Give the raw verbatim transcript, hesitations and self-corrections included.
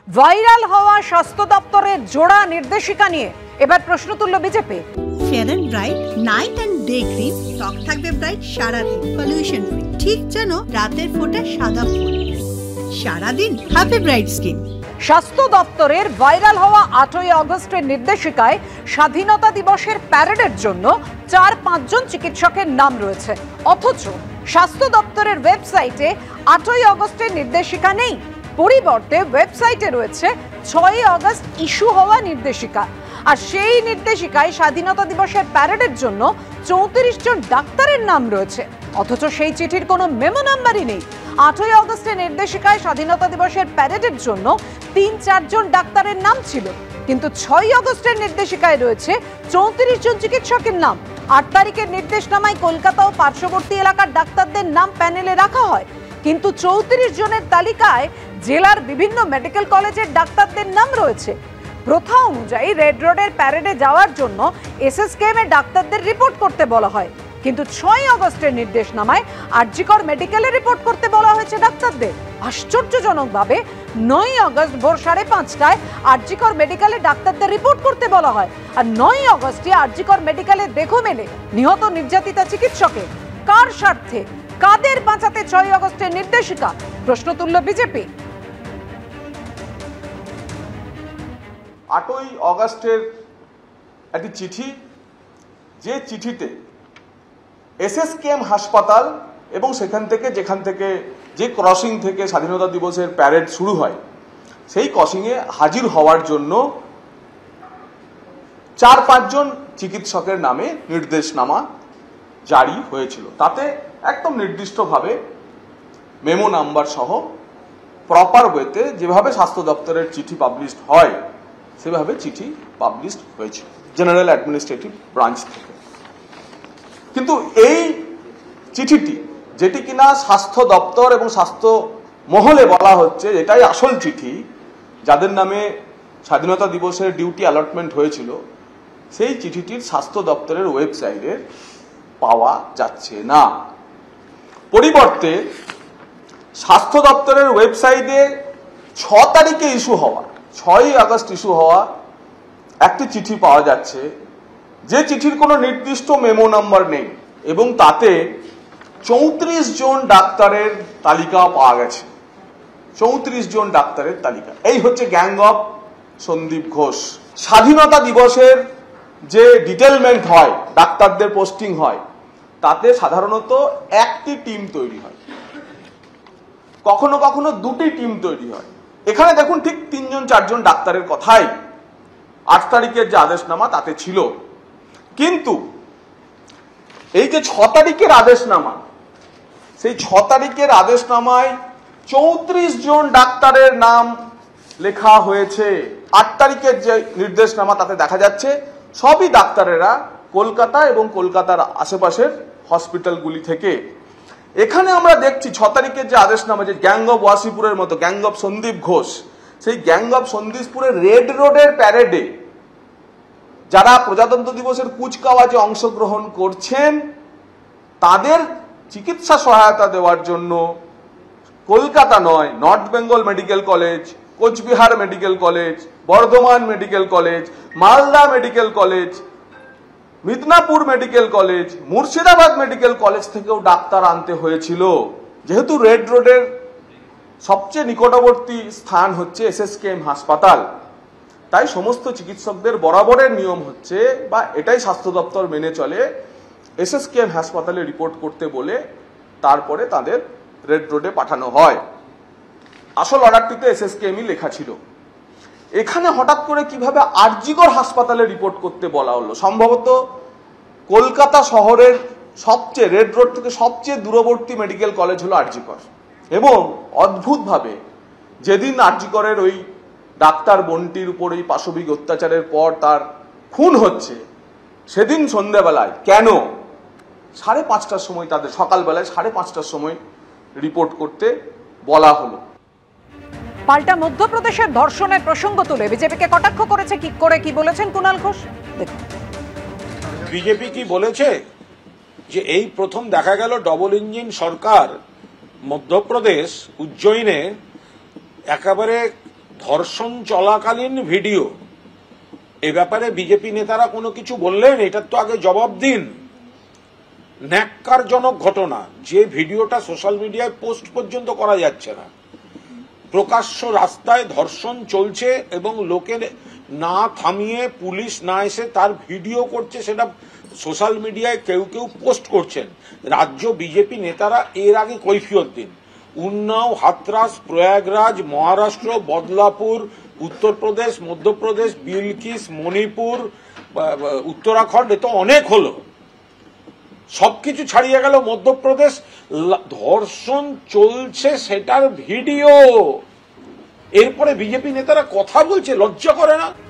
Viral হওয়া স্বাস্থ্য দপ্তরের জোড়া নির্দেশিকা নিয়ে এবার প্রশ্ন তুলল BJP. Fair and bright night and day cream, ত্বক থাকবে ব্রাইট সারাদিন, পলিউশন ফ্রি, ঠিক যেন রাতের ফোঁটা সাদা ফুল। সারাদিন হ্যাপি ব্রাইট স্কিন। স্বাস্থ্য দপ্তরের ভাইরাল হওয়া আটই আগস্টের নির্দেশিকায় স্বাধীনতা দিবসের প্যারেডের জন্য চার পাঁচজন চিকিৎসকের নাম রয়েছে, অথচ স্বাস্থ্য দপ্তরের ওয়েবসাইটে আটই আগস্টের নির্দেশিকা নেই। পরিবর্তে ওয়েবসাইটে রয়েছে ছয়ই আগস্ট ইস্যু হওয়া নির্দেশিকা, আর সেই নির্দেশিকায় স্বাধীনতা দিবসের প্যারেডের জন্য চৌত্রিশ জন ডাক্তারের নাম রয়েছে, অথচ সেই চিঠির কোনো মেমো নাম্বারই নেই। আটই আগস্টের নির্দেশিকায় স্বাধীনতা দিবসের প্যারেডের জন্য তিন চারজন ডাক্তারের নাম ছিল, কিন্তু ছয়ই আগস্টের নির্দেশিকায় রয়েছে চৌত্রিশ জন চিকিৎসকের নাম। আট তারিখের নির্দেশনামায় কলকাতা ও পার্শ্ববর্তী এলাকার ডাক্তারদের নাম প্যানেলে রাখা হয়, কিন্তু চৌত্রিশ জনের তালিকায় জেলার বিভিন্ন মেডিকেল কলেজের ডাক্তারদের নাম রয়েছে। প্রথা অনুযায়ী রেড রোডের প্যারেডে যাওয়ার জন্য এসএসকেএম এর ডাক্তারদের রিপোর্ট করতে বলা হয়, কিন্তু ছয় আগস্টের নির্দেশনামায় আরজিকর মেডিকেলে রিপোর্ট করতে বলা হয়েছে ডাক্তারদের। আশ্চর্যজনকভাবে নয় আগস্ট ভোর সাড়ে পাঁচটায় আরজিকর মেডিকেলে ডাক্তারদের রিপোর্ট করতে বলা হয়, আর নয় আগস্টে আরজিকর মেডিকেলে দেখো মেলে নিহত নির্যাতিতা চিকিৎসকের। কার স্বার্থে, কাদের বাঁচাতে ছয় আগস্টের নির্দেশিকা? প্রশ্ন তুলল বিজেপি। আটই অগাস্টের একটি চিঠি, যে চিঠিতে এসএসকেএম হাসপাতাল এবং সেখান থেকে যেখান থেকে যে ক্রসিং থেকে স্বাধীনতা দিবসের প্যারেড শুরু হয় সেই ক্রসিংয়ে হাজির হওয়ার জন্য চার পাঁচজন চিকিৎসকের নামে নির্দেশনামা জারি হয়েছিল। তাতে একদম নির্দিষ্টভাবে মেমো নাম্বার সহ প্রপার ওয়েতে যেভাবে স্বাস্থ্য দপ্তরের চিঠি পাবলিশড হয় সেভাবে চিঠি পাবলিশড হয়েছিল জেনারেল অ্যাডমিনিস্ট্রেটিভ ব্রাঞ্চ থেকে। কিন্তু এই চিঠিটি, যেটি কিনা স্বাস্থ্য দপ্তর এবং স্বাস্থ্য মহলে বলা হচ্ছে এটাই আসল চিঠি, যাদের নামে স্বাধীনতা দিবসের ডিউটি অ্যালটমেন্ট হয়েছিল, সেই চিঠিটির স্বাস্থ্য দপ্তরের ওয়েবসাইটে পাওয়া যাচ্ছে না। পরিবর্তে স্বাস্থ্য দপ্তরের ওয়েবসাইটে ছ তারিখে ইস্যু হওয়া, ছয়ই আগস্ট ইস্যু হওয়া একটি চিঠি পাওয়া যাচ্ছে, যে চিঠির কোনো নির্দিষ্ট মেমো নাম্বার নেই এবং তাতে চৌত্রিশ জন ডাক্তারের তালিকা পাওয়া গেছে। চৌত্রিশ জন ডাক্তারের তালিকা। এই হচ্ছে গ্যাং অফ সন্দীপ ঘোষ। স্বাধীনতা দিবসের যে ডিটেলমেন্ট হয়, ডাক্তারদের পোস্টিং হয়, তাতে সাধারণত একটি টিম তৈরি হয়, কখনো কখনো দুটি টিম তৈরি হয়। এখানে দেখুন ঠিক তিনজন চারজন ডাক্তারের কথাই আট তারিখের যে আদেশনামা তাতে ছিল, কিন্তু এই যে ছ তারিখের আদেশনামা, সেই ছ তারিখের আদেশনামায় চৌত্রিশ জন ডাক্তারের নাম লেখা হয়েছে। আট তারিখের যে নির্দেশনামা তাতে দেখা যাচ্ছে সবই ডাক্তারেরা কলকাতা এবং কলকাতার আশেপাশের হসপিটালগুলি থেকে। এখানে আমরা দেখছি ছ তারিখের যে আদেশনামা, যে গ্যাং অফ ওয়াসিপুরের মতো গ্যাং অফ সন্দীপ ঘোষ, সেই গ্যাং অফ সন্দীপপুরের রেড রোডের প্যারেডে যারা প্রজাতন্ত্র দিবসের কুচকাওয়াজে অংশগ্রহণ করছেন তাদের চিকিৎসা সহায়তা দেওয়ার জন্য কলকাতা নয়, north Bengal medical college, Coochbehar medical college, Bardhaman medical college, Malda medical college, Midnapore medical college, Murshidabad medical college থেকেও ডাক্তার আনতে হয়েছিল। যেহেতু রেড রোডের সবচেয়ে নিকটবর্তী স্থান হচ্ছে এসএসকেএম হাসপাতাল, তাই সমস্ত চিকিৎসকদের বরাবরের নিয়ম হচ্ছে, বা এটাই স্বাস্থ্য দপ্তর মেনে চলে, এসএসকেএম হাসপাতালে রিপোর্ট করতে বলে তারপরে তাদের রেড রোডে পাঠানো হয়। আসল অর্ডারটিতে এসএসকেএমই লেখা ছিল। এখানে হঠাৎ করে কিভাবে আরজিকর হাসপাতালে রিপোর্ট করতে বলা হলো? সম্ভবত কলকাতা শহরের সবচেয়ে রেড রোড থেকে সবচেয়ে দূরবর্তী মেডিকেল কলেজ হলো আরজিকর, এবং অদ্ভুতভাবে যেদিন আরজিকরের ওই ডাক্তার বোনটির উপর এই পাশবিক অত্যাচারের পর তার খুন হচ্ছে, সেদিন সন্ধ্যাবেলায় কেন সাড়ে পাঁচটার সময় তাদের, সকালবেলায় সাড়ে পাঁচটার সময় রিপোর্ট করতে বলা হলো? পাল্টা মধ্যপ্রদেশের ধর্ষণের প্রসঙ্গ তুলে বিজেপিকে কটাক্ষ করেছে, কি করে কি বলেছেন কুণাল ঘোষ দেখুন। বিজেপি কি বলেছে যে এই প্রথম দেখা গেল ডবল ইঞ্জিন সরকার মধ্যপ্রদেশ উজ্জয়িনে একেবারে ধর্ষণ চলাকালীন ভিডিও, এ ব্যাপারে বিজেপি নেতারা কোনো কিছু বললেন? এটার তো আগে জবাব দিন। ন্যাক্কারজনক ঘটনা, যে ভিডিওটা সোশ্যাল মিডিয়ায় পোস্ট পর্যন্ত করা যাচ্ছে না। প্রকাশ্য রাস্তায় ধর্ষণ চলছে এবং লোকের না থামিয়ে, পুলিশ না এসে তার ভিডিও করছে, সেটা সোশ্যাল মিডিয়ায় কেউ কেউ পোস্ট করছেন। রাজ্য বিজেপি নেতারা এর আগে কৈফিয়ত দিন। উন্নাও, হাতরাস, প্রয়াগরাজ, মহারাষ্ট্র, বদলাপুর, উত্তরপ্রদেশ, মধ্যপ্রদেশ, বিলকিস, মণিপুর, উত্তরাখণ্ড, এ তো অনেক হলো। সবকিছু ছাড়িয়ে গেল মধ্যপ্রদেশ, ধর্ষণ চলছে সেটার ভিডিও। এরপরে বিজেপি নেতারা কথা বলছে, লজ্জা করে না?